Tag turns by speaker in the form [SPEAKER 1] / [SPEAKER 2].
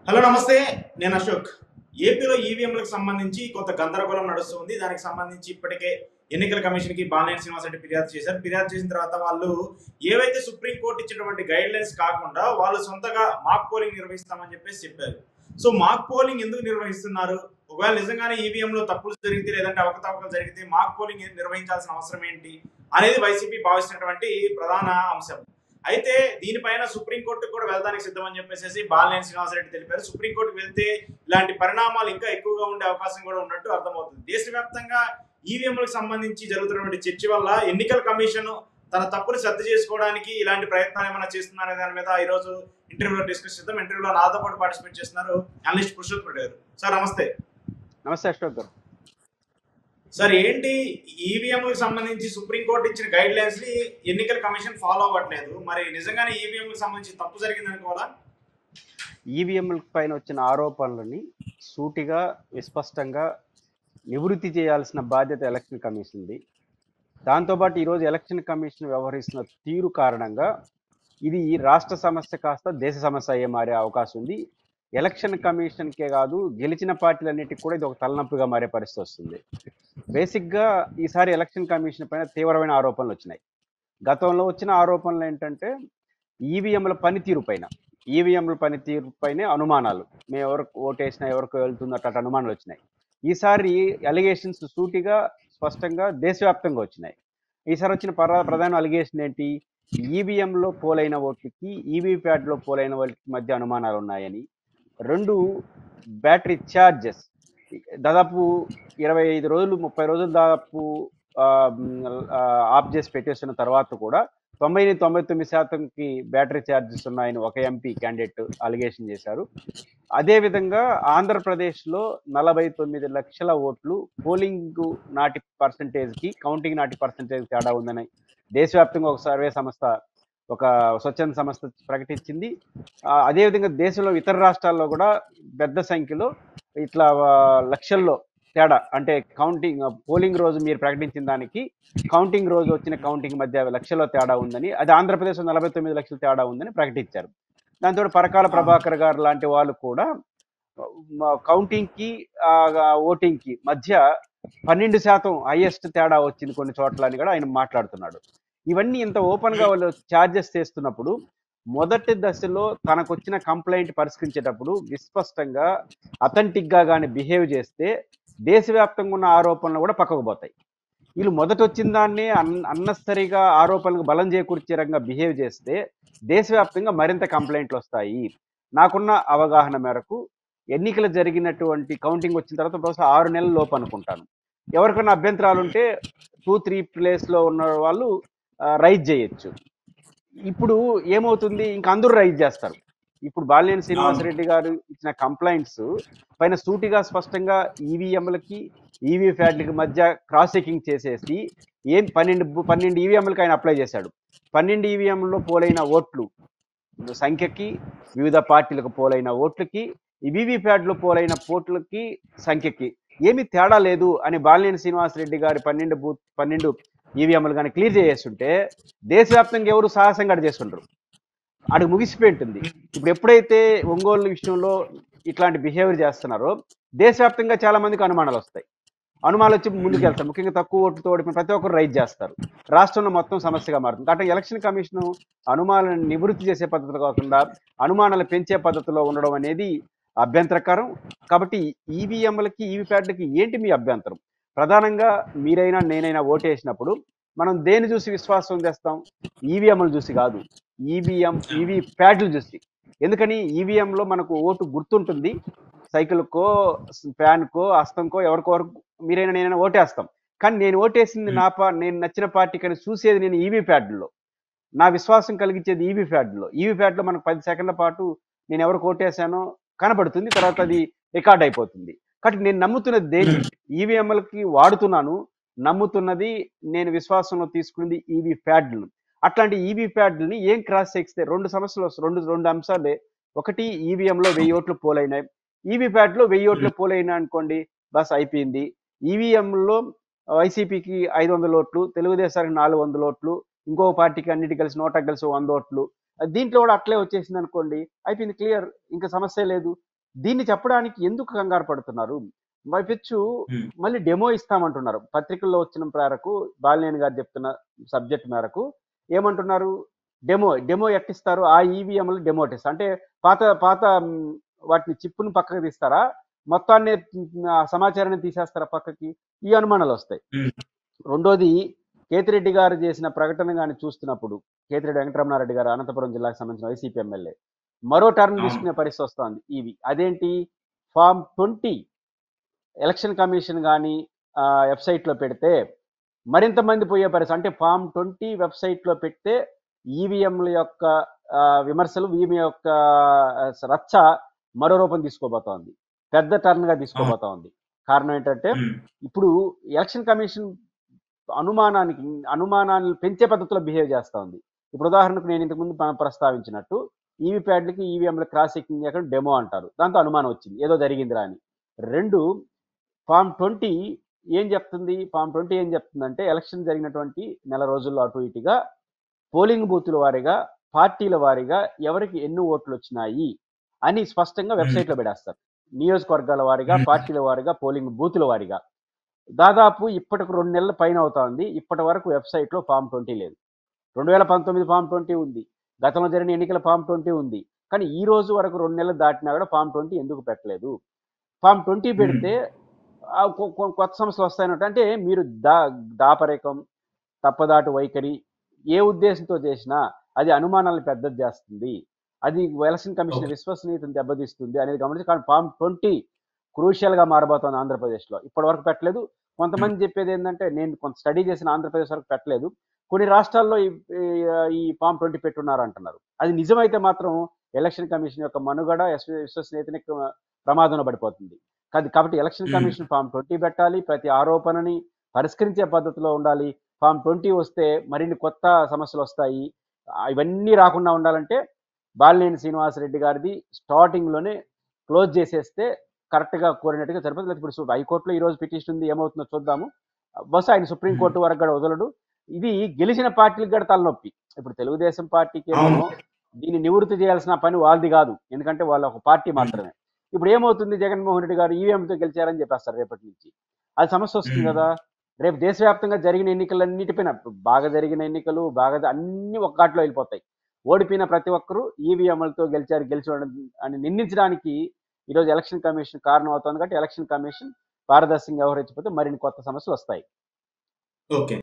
[SPEAKER 1] Hello నమస్తే. నేను అశోక్. ఏపీలో ఈవీఎంలకు సంబంధించి కొంత గందరగోళం నడుస్తుంది. దానికి సంబంధించి ఇప్పటికే ఎన్నికల కమిషన్‌కి బాలినేని శ్రీనివాసరెడ్డి ఫిర్యాదు చేశారు. ఫిర్యాదు చేసిన తర్వాత వాళ్ళు ఏవైతే సుప్రీం కోర్ట్ ఇచ్చినటువంటి గైడ్‌లైన్స్ కాకుండా వాళ్ళు సొంతగా మాక్ పోలింగ్ నిర్వహిస్తామని చెప్పేసి చెప్పారు. సో, మాక్ పోలింగ్ ఎందుకు నిర్వహిస్తున్నారు? ఒకవేళ నిజంగానే ఈవీఎంలో తప్పులు జరిగితే లేదంటే అవకతవకలు జరిగితే మాక్ పోలింగ్ నిర్వహించాల్సిన అవసరం ఏంటి? అనేది వైసీపీ భావిస్తున్నటువంటి ప్రధాన అంశం. అయితే దీనిపైన సుప్రీంకోర్టుకు కూడా వెళ్తానికి సిద్ధమని చెప్పేసి బాలినేని శ్రీనివాసరెడ్డి తెలిపారు. సుప్రీంకోర్టుకు వెళ్తే ఇలాంటి పరిణామాలు ఇంకా ఎక్కువగా ఉండే అవకాశం కూడా ఉన్నట్టు అర్థమవుతుంది. దేశవ్యాప్తంగా ఈవీఎంలకు సంబంధించి జరుగుతున్నటువంటి చర్చ వల్ల ఎన్నికల కమిషన్ తన తప్పుని సర్ది చేసుకోవడానికి ఇలాంటి ప్రయత్నాలు ఏమైనా చేస్తున్నారనే దాని మీద ఈ రోజు ఇంటర్వ్యూలో డిస్కస్ చేద్దాం. ఇంటర్వ్యూలో నాతో పాటు పార్టిసిపేట్ చేస్తున్నారు అనలిస్ట్ పురుషోత్తమ్ గారు. సార్ నమస్తే.
[SPEAKER 2] నమస్తే అశోక్ గారు.
[SPEAKER 1] సార్ ఏంటి ఈవీఎంలకు సంబంధించి సుప్రీంకోర్టు ఇచ్చిన గైడ్ లైన్స్ ని ఎన్నికల కమిషన్ ఫాలో అవ్వట్లేదు. మరి నిజంగానే ఈవీఎంలకు సంబంధించి తప్పు జరిగింది అనుకోవాలా?
[SPEAKER 2] ఈవీఎంల పైన వచ్చిన ఆరోపణలని సూటిగా విస్పష్టంగా నివృత్తి చేయాల్సిన బాధ్యత ఎలక్షన్ కమిషన్ది. దాంతోపాటు ఈరోజు ఎలక్షన్ కమిషన్ వ్యవహరిస్తున్న తీరు కారణంగా ఇది రాష్ట్ర సమస్య కాస్త దేశ సమస్య అయ్యే మారే అవకాశం ఉంది. ఎలక్షన్ కమిషన్కే కాదు, గెలిచిన పార్టీలన్నిటికీ కూడా ఇది ఒక తలనొప్పిగా మారే పరిస్థితి వస్తుంది. బేసిక్గా ఈసారి ఎలక్షన్ కమిషన్ పైన తీవ్రమైన ఆరోపణలు వచ్చినాయి. గతంలో వచ్చిన ఆరోపణలు ఏంటంటే ఈవీఎంల పనితీరు పైనే అనుమానాలు. మేము ఎవరికి ఓటేసినా ఎవరికి వెళ్తుందట అనుమానాలు వచ్చినాయి. ఈసారి అలిగేషన్స్ సూటిగా స్పష్టంగా దేశవ్యాప్తంగా వచ్చినాయి. ఈసారి వచ్చిన ప్రధాన అలిగేషన్ ఏంటి? ఈవీఎంలో పోలైన ఓట్లకి ఈవీప్యాట్లో పోలైన వాటికి మధ్య అనుమానాలు ఉన్నాయని. 2, బ్యాటరీ ఛార్జెస్ దాదాపు 25 రోజులు 30 రోజులు దాదాపు ఆఫ్ చేసి పెట్టేస్తున్న తర్వాత కూడా 99% బ్యాటరీ ఛార్జెస్ ఉన్నాయని ఒక ఎంపీ క్యాండిడేట్ అలిగేషన్ చేశారు. అదేవిధంగా ఆంధ్రప్రదేశ్లో 49 లక్షల ఓట్లు పోలింగ్ నాటి పర్సంటేజ్కి కౌంటింగ్ నాటి పర్సంటేజ్ తేడా ఉందని దేశవ్యాప్తంగా ఒక సర్వే సంస్థ, ఒక స్వచ్ఛంద సంస్థ ప్రకటించింది. అదేవిధంగా దేశంలో ఇతర రాష్ట్రాల్లో కూడా పెద్ద సంఖ్యలో ఇట్లా లక్షల్లో తేడా, అంటే కౌంటింగ్ పోలింగ్ రోజు మీరు ప్రకటించిన దానికి కౌంటింగ్ రోజు వచ్చిన కౌంటింగ్ మధ్య లక్షల్లో తేడా ఉందని, అది ఆంధ్రప్రదేశ్లో 49 లక్షల తేడా ఉందని ప్రకటించారు. దాంతో పరకాల ప్రభాకర్ గారు లాంటి వాళ్ళు కూడా కౌంటింగ్కి ఓటింగ్కి మధ్య 12% హైయెస్ట్ తేడా వచ్చింది కొన్ని చోట్ల అని కూడా ఆయన మాట్లాడుతున్నాడు. ఇవన్నీ ఇంత ఓపెన్గా వాళ్ళు ఛార్జెస్ చేస్తున్నప్పుడు మొదటి దశలో తనకు వచ్చిన కంప్లైంట్ పరిష్కరించేటప్పుడు విస్పష్టంగా అథెంటిక్గా కానీ బిహేవ్ చేస్తే దేశవ్యాప్తంగా ఉన్న ఆరోపణలు కూడా పక్కకు పోతాయి. వీళ్ళు మొదట వచ్చిన దాన్ని అన్నెసరీగా ఆరోపణలకు బలం చేకూర్చే రకంగా బిహేవ్ చేస్తే దేశవ్యాప్తంగా మరింత కంప్లైంట్లు వస్తాయి. నాకున్న అవగాహన మేరకు ఎన్నికలు జరిగినటువంటి కౌంటింగ్ వచ్చిన తర్వాత బహుశా 6 నెలల లోపు అనుకుంటాను. ఎవరికైనా అభ్యంతరాలు ఉంటే 2-3 ప్లేస్లో ఉన్న వాళ్ళు రైజ్ చేయొచ్చు. ఇప్పుడు ఏమవుతుంది, ఇంకా అందరూ రైజ్ చేస్తారు. ఇప్పుడు బాలినేని శ్రీనివాసరెడ్డి గారు ఇచ్చిన కంప్లైంట్స్ పైన సూటిగా స్పష్టంగా ఈవీఎంలకి ఈవీప్యాట్లకి మధ్య క్రాస్ చెకింగ్ చేసేసి 12 ఈవీఎంలకి ఆయన అప్లై చేశాడు. 12 ఈవీఎంలో పోలైన ఓట్లు సంఖ్యకి, వివిధ పార్టీలకు పోలైన ఓట్లకి, వీవీప్యాట్లో పోలైన ఓట్లకి సంఖ్యకి ఏమీ తేడా లేదు అని బాలినేని శ్రీనివాసరెడ్డి గారి 12 ఈవీఎంలు కానీ క్లియర్ చేస్తుంటే దేశవ్యాప్తంగా ఎవరు సాహసంగా చేసుకుంటారు. అడిగి ముగిసిపోయి ఉంటుంది. ఇప్పుడు ఎప్పుడైతే ఒంగోలు విషయంలో ఇట్లాంటి బిహేవియర్ చేస్తున్నారో దేశవ్యాప్తంగా చాలా మందికి అనుమానాలు వస్తాయి. అనుమానాలు వచ్చి ముందుకు వెళ్తారు. ముఖ్యంగా తక్కువ ఓట్లతో ఓడిపోయిన ప్రతి ఒక్కరు రైజ్ చేస్తారు. రాష్ట్రంలో మొత్తం సమస్యగా మారుతుంది. కాబట్టి ఎలక్షన్ కమిషన్ అనుమానాలను నివృత్తి చేసే పద్ధతిలో కాకుండా అనుమానాలు పెంచే పద్ధతిలో ఉండడం అనేది అభ్యంతరకరం. కాబట్టి ఈవీఎంలకి ఈవీప్యాట్లకి ఏంటి మీ అభ్యంతరం? ప్రధానంగా మీరైనా నేనైనా ఓటేసినప్పుడు మనం దేని చూసి విశ్వాసం తెస్తాం? ఈవీఎంలు చూసి కాదు, ఈవీప్యాట్లు చూసి. ఎందుకని? ఈవీఎంలో మనకు ఓటు గుర్తుంటుంది. సైకిల్కో, ఫ్యాన్కో, హస్తంకో, ఎవరికో మీరైనా నేనైనా ఓటేస్తాం. కానీ నేను ఓటేసింది నేను నచ్చిన పార్టీ కానీ చూసేది నేను ఈవీప్యాట్లో. నా విశ్వాసం కలిగించేది ఈవీప్యాట్లో. ఈవీప్యాట్లో మనకు 10 సెకండ్ల పాటు నేను ఎవరికి ఓటేసానో కనబడుతుంది. తర్వాత అది రికార్డ్ అయిపోతుంది. కాబట్టి నేను నమ్ముతున్నది దేన్ని? ఈవీఎంలకి వాడుతున్నాను. నమ్ముతున్నది, నేను విశ్వాసంలో తీసుకున్నది ఈవీప్యాట్లను. అట్లాంటి ఈవీప్యాట్లని ఏం క్రాస్ చేస్తే 2 సమస్యలు, రెండు అంశాలే. ఒకటి, ఈవీఎంలో 1000 ఓట్లు పోలైనాయి, ఈవీప్యాట్లో 1000 ఓట్లు పోలైనాయి అనుకోండి, బస్ అయిపోయింది. ఈవీఎంలో వైసీపీకి 500 ఓట్లు, తెలుగుదేశానికి 400 ఓట్లు, ఇంకో పార్టీకి అన్నిటి కలిసి 100 కలిసి 100 ఓట్లు, దీంట్లో కూడా అట్లే వచ్చేసింది అనుకోండి, అయిపోయింది, క్లియర్, ఇంకా సమస్య లేదు. దీన్ని చెప్పడానికి ఎందుకు కంగారు పడుతున్నారు? పైపెచ్చు
[SPEAKER 1] ఉమ్,
[SPEAKER 2] మళ్ళీ డెమో ఇస్తామంటున్నారు. పత్రికల్లో వచ్చిన మేరకు బాలినేని గారు చెప్తున్న సబ్జెక్ట్ మేరకు ఏమంటున్నారు? డెమో ఎట్టిస్తారు? ఆ ఈవీఎంలు డెమో ఎట్టిస్తారు అంటే పాత పాత వాటిని చిప్పుని పక్కకు తీస్తారా? మొత్తాన్ని ఆ సమాచారాన్ని తీసేస్తారా పక్కకి? ఈ అనుమానాలు వస్తాయి.
[SPEAKER 1] ఉమ్,
[SPEAKER 2] రెండోది కేతిరెడ్డి గారు చేసిన ప్రకటన కానీ చూస్తున్నప్పుడు, కేతిరెడ్డి వెంకటరమణారెడ్డి గారు అనంతపురం జిల్లాకు సంబంధించిన వైసీపీ ఎమ్మెల్యే మరో టర్న్
[SPEAKER 1] అవును.
[SPEAKER 2] తీసుకునే పరిస్థితి వస్తుంది. ఇవి అదేంటి? ఫామ్ 20 ఎలక్షన్ కమిషన్ కానీ వెబ్సైట్లో పెడితే మరింత మంది పోయే పరిస్థితి. అంటే ఫామ్ 20 వెబ్సైట్లో పెడితే ఈవీఎంల యొక్క విమర్శలు, ఈవీఎం యొక్క రచ్చ మరో రూపం తీసుకోబోతోంది. పెద్ద టర్న్గా
[SPEAKER 1] అవును.
[SPEAKER 2] తీసుకోబోతోంది. కారణం ఏంటంటే
[SPEAKER 1] ఉమ్,
[SPEAKER 2] ఇప్పుడు ఎలక్షన్ కమిషన్ అనుమానాన్ని పెంచే పద్ధతిలో బిహేవ్ చేస్తూ ఉంది. ఇప్పుడు ఉదాహరణకు నేను ఇంతకుముందు ప్రస్తావించినట్టు ఈవీప్యాడ్లకి ఈవీఎంల క్రాస్ చెకింగ్ చేయకుండా డెమో అంటారు. దాంతో అనుమానం వచ్చింది ఏదో జరిగిందిరా అని. రెండు, ఫామ్ 20 ఏం చెప్తుంది? ఫామ్ 20 ఏం చెప్తుందంటే ఎలక్షన్ జరిగినటువంటి నెల రోజుల్లో అటు ఇటుగా పోలింగ్ బూతుల వారీగా, పార్టీల వారీగా ఎవరికి ఎన్ని ఓట్లు వచ్చినాయి అని స్పష్టంగా
[SPEAKER 1] ఉమ్,
[SPEAKER 2] వెబ్సైట్లో పెడేస్తారు. నియోజకవర్గాల వారీగా,
[SPEAKER 1] ఉమ్,
[SPEAKER 2] పార్టీల వారీగా, పోలింగ్ బూతుల వారీగా. దాదాపు ఇప్పటికి 2 నెలల పైన అవుతోంది. ఇప్పటి వరకు వెబ్సైట్లో ఫామ్ 20 లేదు. 2019 ఫామ్ 20 ఉంది. గతంలో జరిగిన ఎన్నికల ఫామ్ 20 ఉంది. కానీ ఈ రోజు వరకు 2 నెలలు దాటినా కూడా ఫామ్ 20 ఎందుకు పెట్టలేదు? ఫామ్ 20
[SPEAKER 1] ఉమ్,
[SPEAKER 2] పెడితే కొత్త సమస్యలు వస్తాయన్నట్టు. అంటే మీరు దాపరికం, తప్పదాటు వైఖరి ఏ ఉద్దేశంతో చేసినా అది అనుమానాలను పెద్దది చేస్తుంది. అది ఎలక్షన్ కమిషన్
[SPEAKER 1] ఓకే.
[SPEAKER 2] విశ్వసనీయతను దెబ్బతీస్తుంది అనేది గమనించి కానీ ఫామ్ 20 క్రూషియల్గా మారబోతోంది ఆంధ్రప్రదేశ్లో. ఇప్పటి వరకు పెట్టలేదు.
[SPEAKER 1] ఉమ్,
[SPEAKER 2] కొంతమంది చెప్పేది ఏంటంటే నేను కొంత స్టడీ చేసిన ఆంధ్రప్రదేశ్ వరకు పెట్టలేదు. కొన్ని రాష్ట్రాల్లో ఈ ఫామ్ 20 పెట్టున్నారు అంటున్నారు. అది నిజమైతే మాత్రం ఎలక్షన్ కమిషన్ యొక్క మనుగడ విశ్వసనీయతని ప్రమాదంలో పడిపోతుంది. కాబట్టి ఎలక్షన్
[SPEAKER 1] ఉమ్,
[SPEAKER 2] కమిషన్ ఫామ్ 20 పెట్టాలి. ప్రతి ఆరోపణని పరిష్కరించే పద్ధతిలో ఉండాలి. ఫామ్ 20 వస్తే మరిన్ని కొత్త సమస్యలు వస్తాయి. ఇవన్నీ రాకుండా ఉండాలంటే బాలినేని శ్రీనివాసరెడ్డి గారిది స్టార్టింగ్లోనే క్లోజ్ చేసేస్తే కరెక్ట్గా కోరినట్టుగా సరిపోతుంది. ఇప్పుడు హైకోర్టులో ఈ రోజు పిటిషన్ ఉంది, ఏమవుతుందో చూద్దాము. బహుశా ఆయన సుప్రీంకోర్టు వరకు కూడా వదలడు. ఇది గెలిచిన పార్టీలకు కూడా తలనొప్పి. ఇప్పుడు తెలుగుదేశం పార్టీకేమో
[SPEAKER 1] అవును.
[SPEAKER 2] దీన్ని నివృత్తి చేయాల్సిన పని వాళ్ళది కాదు. ఎందుకంటే వాళ్ళ ఒక పార్టీ మాత్రమే. ఇప్పుడు ఏమవుతుంది? జగన్మోహన్ రెడ్డి గారు ఈవీఎంతో గెలిచారని చెప్పేస్తారు రేపటి నుంచి. అది సమస్య వస్తుంది
[SPEAKER 1] ఉమ్,
[SPEAKER 2] కదా. రేపు దేశవ్యాప్తంగా జరిగిన ఎన్నికలన్నిటిపైన బాగా జరిగిన ఎన్నికలు అన్ని ఒక ఘాట్లో వెళ్ళిపోతాయి. ఓడిపోయిన ప్రతి ఒక్కరూ ఈవీఎంలతో గెలిచారు అని నిందించడానికి ఈరోజు ఎలక్షన్ కమిషన్ కారణం అవుతుంది. కాబట్టి ఎలక్షన్ కమిషన్ పారదర్శకంగా వ్యవహరించకపోతే మరిన్ని కొత్త సమస్యలు వస్తాయి.
[SPEAKER 1] ఓకే.